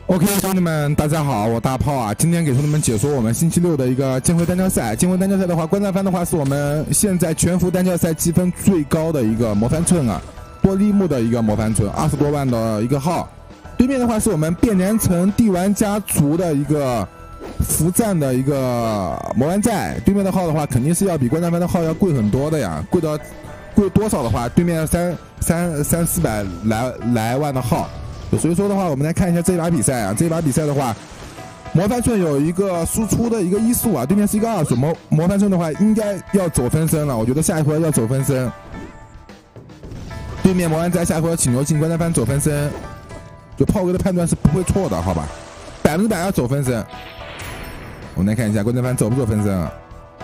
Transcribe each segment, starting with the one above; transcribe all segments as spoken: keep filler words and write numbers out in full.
OK， 兄弟们，大家好，我大炮啊，今天给兄弟们解说我们星期六的一个剑魂单挑赛。剑魂单挑赛的话，观战番的话是我们现在全服单挑赛积分最高的一个魔翻寸啊，玻璃木的一个魔翻寸，二十多万的一个号。对面的话是我们变年城帝王家族的一个服战的一个魔丸寨。对面的号的话，肯定是要比观战番的号要贵很多的呀，贵到贵多少的话，对面三三三四百来来万的号。所以说的话，我们来看一下这一把比赛啊。这一把比赛的话，魔翻寸有一个输出的一个一速啊，对面是一个二速。魔魔翻寸的话，应该要走分身了。我觉得下一回要走分身。对面魔丸寨下一回要起牛进，观战番走分身，就炮哥的判断是不会错的，好吧？百分之百要走分身。我们来看一下观战番走不走分身啊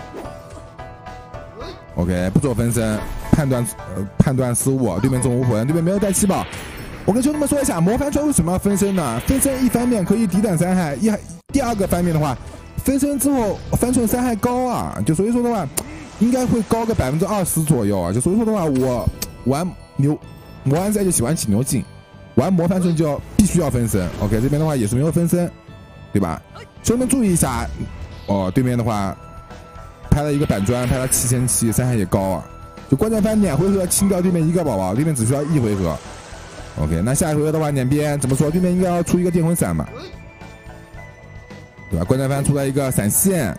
？OK， 不走分身，判断呃判断失误。对面中无魂，对面没有带七宝。我跟兄弟们说一下，魔翻寸为什么要分身呢？分身一方面可以抵挡伤害，一第二个方面的话，分身之后翻寸伤害高啊，就所以说的话，应该会高个百分之二十左右啊。就所以说的话，我玩牛魔丸寨就喜欢起牛进，玩魔翻寸就要必须要分身。OK， 这边的话也是没有分身，对吧？兄弟们注意一下，哦，对面的话拍了一个板砖，拍了七千七，伤害也高啊。就观战番两回合清掉对面一个宝宝，对面只需要一回合。OK， 那下一回合的话，两边怎么说？对面应该要出一个电魂闪吧，对吧？观战番出来一个闪现，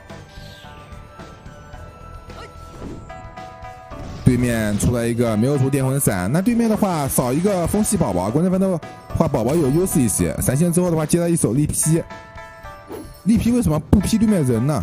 对面出来一个没有出电魂闪，那对面的话少一个风系宝宝，观战番的话宝宝有优势一些。闪现之后的话，接了一手力劈，力劈为什么不劈对面人呢？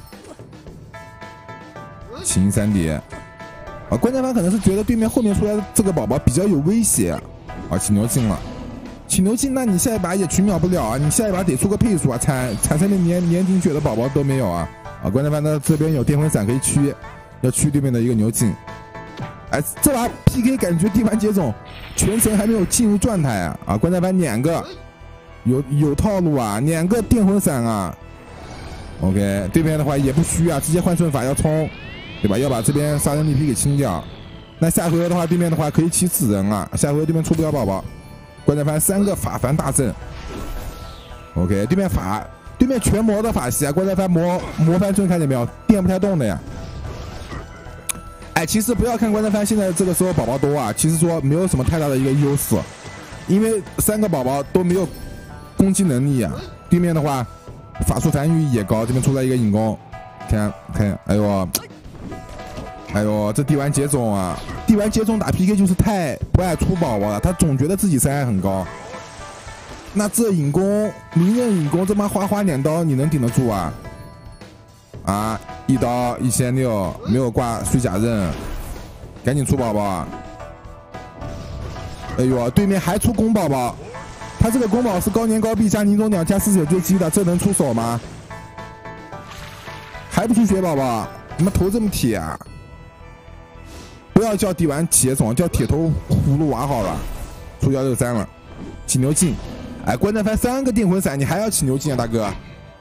秦三叠啊，观战番可能是觉得对面后面出来的这个宝宝比较有威胁。啊，起牛进了，起牛进，那你下一把也群秒不了啊！你下一把得出个配速啊，产产生的年年金血的宝宝都没有啊！啊，观战番的这边有电魂闪可以驱，要驱对面的一个牛进。哎，这把 P K 感觉地盘接种全程还没有进入状态啊！啊，观战番两个有有套路啊，两个电魂闪啊。OK， 对面的话也不虚啊，直接换顺法要冲，对吧？要把这边杀人力劈给清掉。那下回合的话，对面的话可以起死人啊！下回合对面出不了宝宝，观战番三个法凡大阵。OK， 对面法对面全魔的法系啊，观战番魔魔翻寸看见没有？电不太动的呀。哎，其实不要看观战番现在这个时候宝宝多啊，其实说没有什么太大的一个优势，因为三个宝宝都没有攻击能力啊。对面的话法术防御也高，这边出来一个引弓，看看，哎呦。哎呦，这帝王接种啊！帝王接种打 P K 就是太不爱出宝宝了，他总觉得自己伤害很高。那这引弓，明刃引弓，这妈花花两刀，你能顶得住啊？啊，一刀一千六，没有挂虚假刃，赶紧出宝宝啊！哎呦，对面还出公宝宝，他这个公宝是高年高臂加凝中鸟加四血追击的，这能出手吗？还不出血宝宝？你们头这么铁啊？不要叫帝王接种，叫铁头葫芦娃好了。出幺六三了，起牛进。哎，观战番三个电魂闪，你还要起牛进啊，大哥？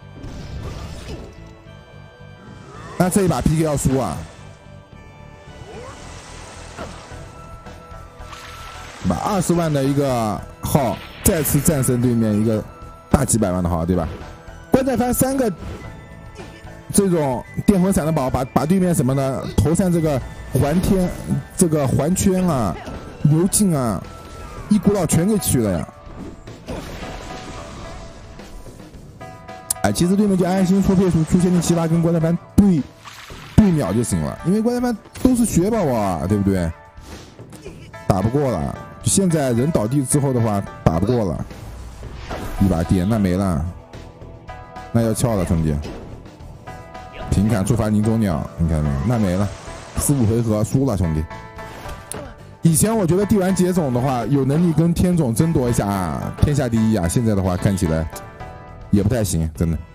那这一把 P K 要输啊！把二十万的一个号再次战胜对面一个大几百万的号，对吧？观战番三个这种电魂闪的宝，把把对面什么呢？头上这个环天这个环圈啊、牛进啊，一股脑全给去了呀！哎，其实对面就安安心出配速，出限定七八跟观战番对对秒就行了，因为观战番都是血宝宝啊，对不对？打不过了，现在人倒地之后的话，打不过了，一把电那没了，那要翘了，兄弟。平砍触发凝中鸟，你看没有？那没了，四五回合输了，兄弟。以前我觉得帝王接种的话，有能力跟天种争夺一下啊，天下第一啊。现在的话看起来也不太行，真的。